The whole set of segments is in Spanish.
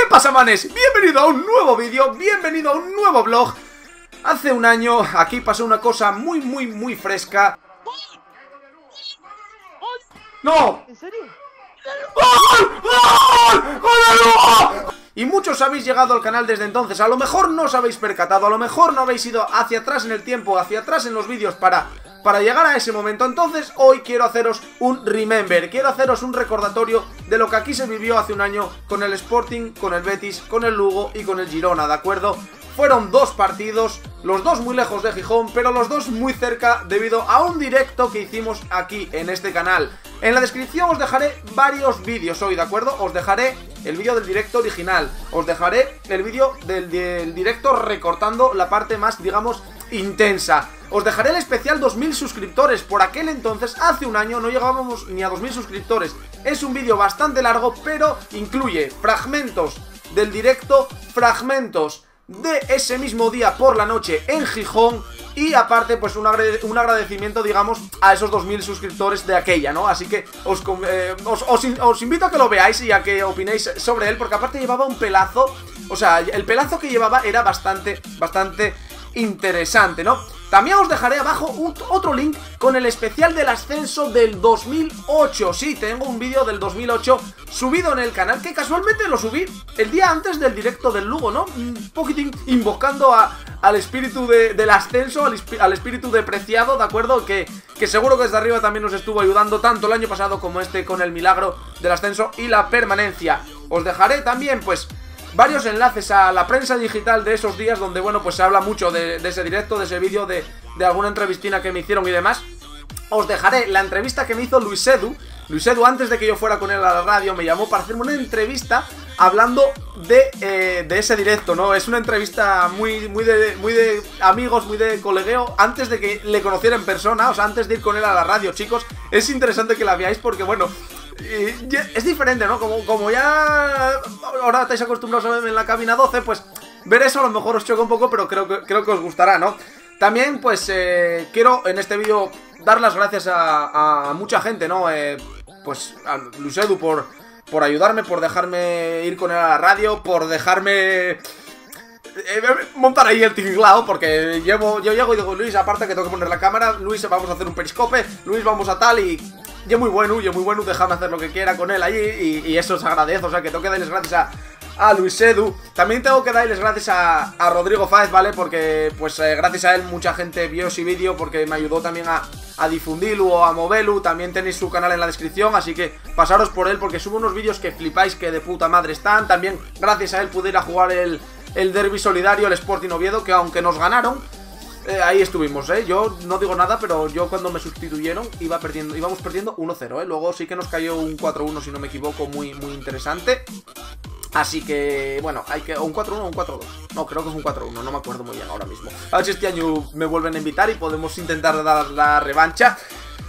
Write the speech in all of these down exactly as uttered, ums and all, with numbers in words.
pasa, manes? Bienvenido a un nuevo vídeo, bienvenido a un nuevo vlog. Hace un año aquí pasó una cosa muy, muy, muy fresca. ¡No! ¿En serio? ¡Gol! ¡Gol! ¡Gol! Y muchos habéis llegado al canal desde entonces. A lo mejor no os habéis percatado, a lo mejor no habéis ido hacia atrás en el tiempo, hacia atrás en los vídeos para, para llegar a ese momento. Entonces hoy quiero haceros un remember, quiero haceros un recordatorio de lo que aquí se vivió hace un año con el Sporting, con el Betis, con el Lugo y con el Girona, ¿de acuerdo? Fueron dos partidos, los dos muy lejos de Gijón, pero los dos muy cerca debido a un directo que hicimos aquí en este canal. En la descripción os dejaré varios vídeos hoy, ¿de acuerdo? Os dejaré el vídeo del directo original, os dejaré el vídeo del, del directo recortando la parte más, digamos, intensa. Os dejaré el especial dos mil suscriptores. Por aquel entonces, hace un año, no llegábamos ni a dos mil suscriptores. Es un vídeo bastante largo, pero incluye fragmentos del directo, fragmentos de ese mismo día por la noche en Gijón. Y aparte, pues un, agrade un agradecimiento, digamos, a esos dos mil suscriptores de aquella, ¿no? Así que os, eh, os, os, os invito a que lo veáis y a que opinéis sobre él, porque aparte llevaba un pelazo. O sea, el pelazo que llevaba era bastante, bastante interesante, ¿no? También os dejaré abajo un, otro link con el especial del ascenso del dos mil ocho. Sí, tengo un vídeo del dos mil ocho subido en el canal, que casualmente lo subí el día antes del directo del Lugo, ¿no? Un poquitín invocando a, al espíritu de, del ascenso, al, al espíritu depreciado, ¿de acuerdo? Que, que seguro que desde arriba también nos estuvo ayudando tanto el año pasado como este con el milagro del ascenso y la permanencia. Os dejaré también, pues, varios enlaces a la prensa digital de esos días donde, bueno, pues se habla mucho de, de ese directo, de ese vídeo, de, de alguna entrevistina que me hicieron y demás. Os dejaré la entrevista que me hizo Luis Edu. Luis Edu, antes de que yo fuera con él a la radio, me llamó para hacerme una entrevista hablando de, eh, de ese directo, ¿no? Es una entrevista muy, muy, de, muy de amigos, muy de colegueo, antes de que le conociera en persona, o sea, antes de ir con él a la radio, chicos. Es interesante que la veáis porque, bueno, es diferente, ¿no? Como, como ya ahora estáis acostumbrados a verme en la cabina doce, pues ver eso a lo mejor os choca un poco, pero creo que, creo que os gustará, ¿no? También, pues, eh, quiero en este vídeo dar las gracias a, a mucha gente, ¿no? Eh, pues a Luis Edu por, por ayudarme, por dejarme ir con él a la radio, por dejarme montar ahí el tinglao, porque llevo, yo llego y digo, Luis, aparte que tengo que poner la cámara, Luis, vamos a hacer un periscope, Luis, vamos a tal, y y es muy bueno, y es muy bueno, déjame hacer lo que quiera con él allí, y, y eso os agradezco, o sea, que tengo que darles gracias a, a Luis Edu. También tengo que darles gracias a, a Rodrigo Fáez, ¿vale? Porque, pues, eh, gracias a él mucha gente vio ese vídeo, porque me ayudó también a, a difundirlo o a moverlo. También tenéis su canal en la descripción, así que pasaros por él, porque sube unos vídeos que flipáis, que de puta madre están. También, gracias a él, pude ir a jugar el, el derbi solidario, el Sporting Oviedo, que aunque nos ganaron, Eh, ahí estuvimos, ¿eh? Yo no digo nada, pero yo cuando me sustituyeron iba perdiendo, íbamos perdiendo uno cero, ¿eh? Luego sí que nos cayó un cuatro uno, si no me equivoco, muy, muy interesante. Así que, bueno, hay que... o un cuatro uno o un cuatro dos. No, creo que es un cuatro uno, no me acuerdo muy bien ahora mismo. A ver si este año me vuelven a invitar y podemos intentar dar la revancha.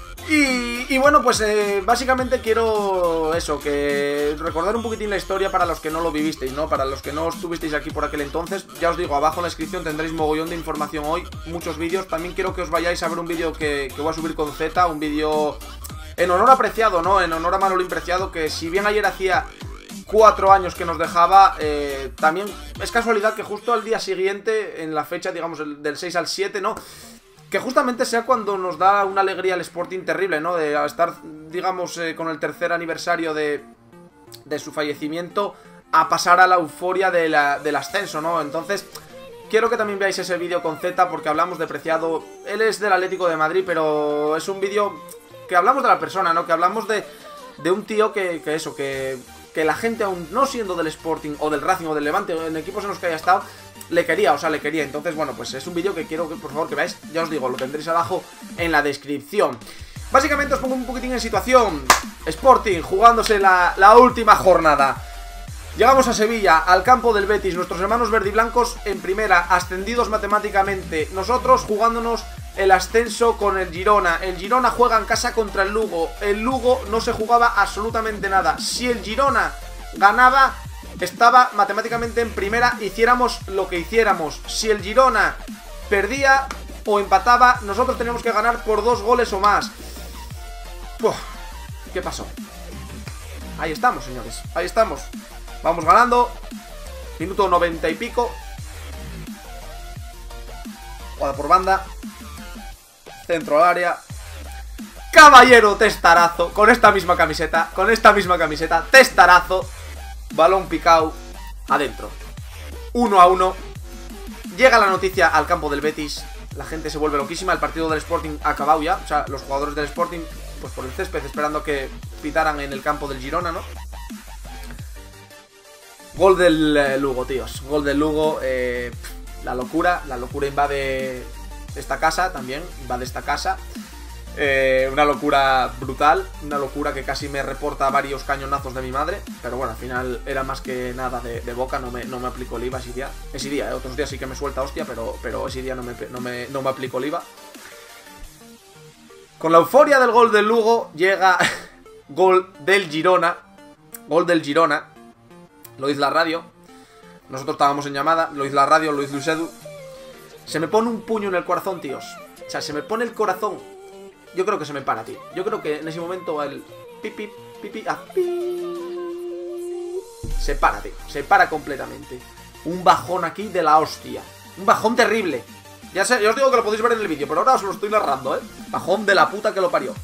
Y, y bueno, pues eh, básicamente quiero eso, que recordar un poquitín la historia para los que no lo vivisteis, ¿no? Para los que no estuvisteis aquí por aquel entonces. Ya os digo, abajo en la descripción tendréis mogollón de información hoy, muchos vídeos. También quiero que os vayáis a ver un vídeo que, que voy a subir con Z, un vídeo en honor a Preciado, ¿no? En honor a Manolín Preciado, que si bien ayer hacía cuatro años que nos dejaba, eh, también es casualidad que justo al día siguiente, en la fecha, digamos, el, del seis al siete, ¿no? Que justamente sea cuando nos da una alegría al Sporting terrible, ¿no? De estar, digamos, eh, con el tercer aniversario de, de su fallecimiento, a pasar a la euforia de la, del ascenso, ¿no? Entonces, quiero que también veáis ese vídeo con Z, porque hablamos de Preciado. Él es del Atlético de Madrid, pero es un vídeo que hablamos de la persona, ¿no? Que hablamos de, de un tío que, que eso, que, que la gente, aún no siendo del Sporting o del Racing o del Levante, o en equipos en los que haya estado, le quería, o sea, le quería. Entonces, bueno, pues es un vídeo que quiero que, por favor, que veáis. Ya os digo, lo tendréis abajo en la descripción. Básicamente os pongo un poquitín en situación. Sporting jugándose la, la última jornada. Llegamos a Sevilla, al campo del Betis. Nuestros hermanos verdiblancos en primera, ascendidos matemáticamente. Nosotros jugándonos el ascenso con el Girona. El Girona juega en casa contra el Lugo. El Lugo no se jugaba absolutamente nada. Si el Girona ganaba, estaba matemáticamente en primera, hiciéramos lo que hiciéramos. Si el Girona perdía o empataba, nosotros teníamos que ganar por dos goles o más. Uf, ¿qué pasó? Ahí estamos, señores, ahí estamos. Vamos ganando, Minuto noventa y pico. Jugada por banda. Centro al área. Caballero, testarazo. Con esta misma camiseta. Con esta misma camiseta. Testarazo. Balón picado. Adentro. Uno a uno. Llega la noticia al campo del Betis. La gente se vuelve loquísima. El partido del Sporting ha acabado ya. O sea, los jugadores del Sporting, pues por el césped, esperando que pitaran en el campo del Girona, ¿no? Gol del eh, Lugo, tíos. Gol del Lugo. Eh, la locura. La locura invade esta casa también. Invade esta casa. Eh, una locura brutal. Una locura que casi me reporta varios cañonazos de mi madre. Pero bueno, al final era más que nada de, de boca. No me, no me aplicó el I V A ese día. Ese día, eh, otros días sí que me suelta hostia. Pero, pero ese día no me, no, me, no me aplicó el I V A. Con la euforia del gol del Lugo llega gol del Girona. Gol del Girona. Lo dice la radio. Nosotros estábamos en llamada. Lo dice la radio, lo dice Luis Edu. Se me pone un puño en el corazón, tíos. O sea, se me pone el corazón. Yo creo que se me para, tío. Yo creo que en ese momento el pipi, pipi, ah, pi, se para, tío. Se para completamente. Un bajón aquí de la hostia. Un bajón terrible. Ya sé, yo os digo que lo podéis ver en el vídeo, pero ahora os lo estoy narrando, ¿eh? Bajón de la puta que lo parió.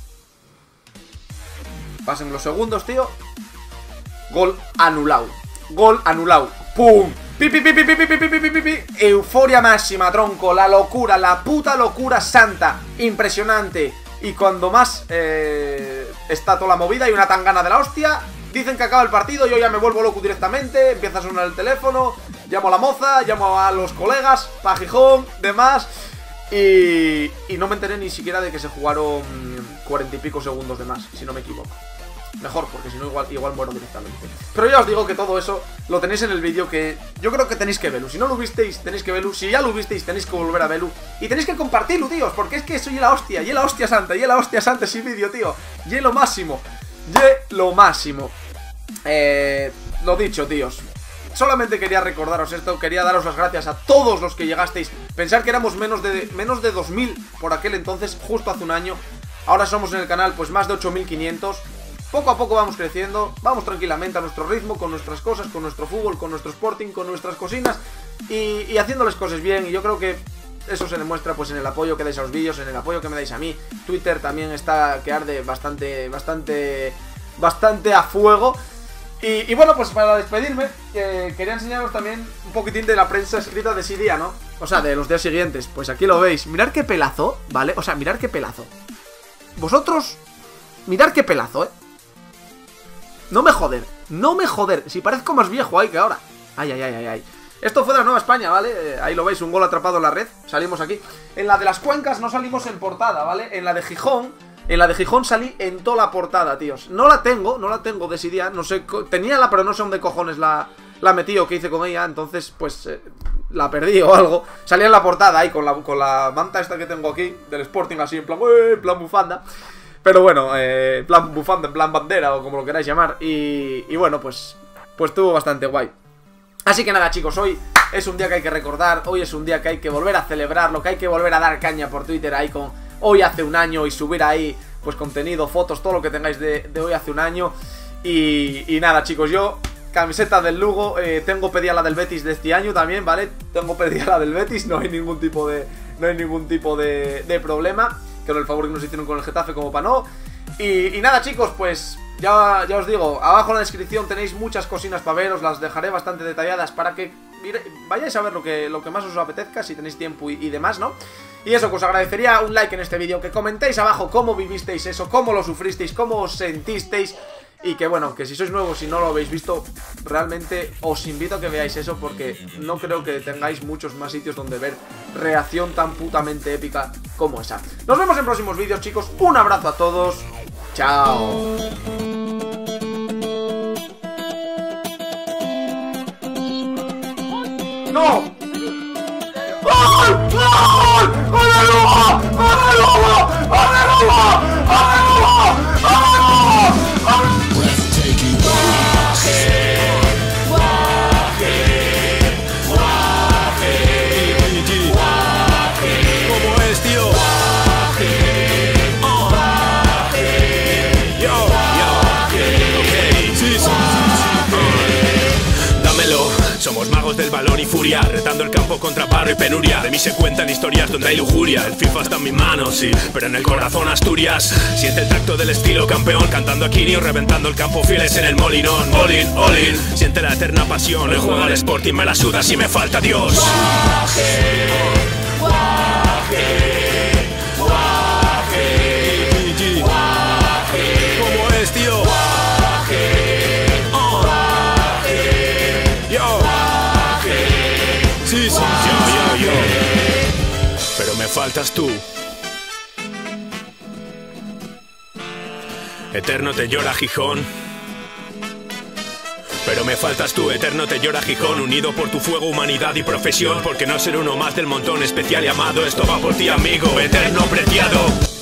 Pasen los segundos, tío. Gol anulado. Gol anulado. ¡Pum! Pipi, pipi, pipi, pipi, pipi, pipi. Euforia máxima, tronco. La locura, la puta locura santa. Impresionante. Y cuando más eh, está toda la movida y una tangana de la hostia, dicen que acaba el partido, yo ya me vuelvo loco directamente. Empieza a sonar el teléfono, llamo a la moza, llamo a los colegas, pa' Gijón, demás. Y, y no me enteré ni siquiera de que se jugaron cuarenta y pico segundos de más, si no me equivoco. Mejor, porque si no igual, igual muero directamente. Pero ya os digo que todo eso lo tenéis en el vídeo, que yo creo que tenéis que verlo. Si no lo visteis, tenéis que verlo. Si ya lo visteis, tenéis que volver a verlo. Y tenéis que compartirlo, tíos, porque es que soy la hostia. Y la hostia santa, y la hostia santa ese vídeo, tío. Y lo máximo. Y lo máximo. Eh, lo dicho, tíos. Solamente quería recordaros esto. Quería daros las gracias a todos los que llegasteis. Pensar que éramos menos de, menos de dos mil por aquel entonces, justo hace un año. Ahora somos en el canal pues más de ocho mil quinientos. Poco a poco vamos creciendo, vamos tranquilamente a nuestro ritmo, con nuestras cosas, con nuestro fútbol, con nuestro Sporting, con nuestras cosinas y, y haciéndoles cosas bien. Y yo creo que eso se demuestra pues en el apoyo que dais a los vídeos, en el apoyo que me dais a mí. Twitter también está que arde bastante, bastante, bastante a fuego. Y, y bueno, pues para despedirme, eh, quería enseñaros también un poquitín de la prensa escrita de ese día, ¿no? O sea, de los días siguientes. Pues aquí lo veis. Mirad qué pelazo, ¿vale? O sea, mirad qué pelazo. Vosotros, mirad qué pelazo, ¿eh? No me joder, no me joder. Si parezco más viejo ahí que ahora. Ay, ay, ay, ay, ay. Esto fue de la Nueva España, ¿vale? Eh, ahí lo veis, un gol atrapado en la red. Salimos aquí. En la de las Cuencas no salimos en portada, ¿vale? En la de Gijón, en la de Gijón salí en toda la portada, tíos. No la tengo, no la tengo de ese día. No sé, tenía la, pero no sé dónde cojones la, la metí o qué hice con ella. Entonces, pues, eh, la perdí o algo. Salía en la portada ahí con la, con la manta esta que tengo aquí del Sporting, así en plan, ¡eh! En plan bufanda. Pero bueno, eh, en plan bufanda, en plan bandera o como lo queráis llamar. Y, y bueno, pues, pues estuvo bastante guay. Así que nada, chicos, hoy es un día que hay que recordar. Hoy es un día que hay que volver a celebrarlo, que hay que volver a dar caña por Twitter ahí con hoy hace un año y subir ahí pues contenido, fotos, todo lo que tengáis de, de hoy hace un año. Y, y nada, chicos, yo camiseta del Lugo, eh, tengo pedida la del Betis de este año también, ¿vale? Tengo pedida la del Betis, no hay ningún tipo de, no hay ningún tipo de, de problema. Que el favor que nos hicieron con el Getafe como para no. Y, y nada, chicos, pues ya, ya os digo, abajo en la descripción tenéis muchas cosinas para ver. Os las dejaré bastante detalladas para que mire, vayáis a ver lo que, lo que más os apetezca, si tenéis tiempo y, y demás, ¿no? Y eso, que os agradecería un like en este vídeo, que comentéis abajo cómo vivisteis eso, cómo lo sufristeis, cómo os sentisteis. Y que bueno, que si sois nuevos y no lo habéis visto, realmente os invito a que veáis eso, porque no creo que tengáis muchos más sitios donde ver reacción tan putamente épica como esa. Nos vemos en próximos vídeos, chicos. Un abrazo a todos. Chao. ¡No! ¡Gol! ¡Gol! ¡Gol de Lugo! ¡Gol de Lugo! ¡Gol de Lugo! ¡Gol de Lugo! ¡Gol de Lugo! Somos magos del balón y furia, retando el campo contra barro y penuria. De mí se cuentan historias donde hay lujuria. El FIFA está en mis manos, sí, pero en el corazón Asturias. Siente el tacto del estilo campeón, cantando a Kirio, reventando el campo fieles en el molinón. All in, all in, siente la eterna pasión. El juego al Sporting me la suda si me falta Dios. Guaje, guaje. Sí, sí, yo, yo, yo. Pero me faltas tú. Eterno te llora Gijón. Pero me faltas tú, eterno te llora Gijón. Unido por tu fuego, humanidad y profesión. Porque no ser uno más del montón especial y amado. Esto va por ti, amigo, eterno preciado.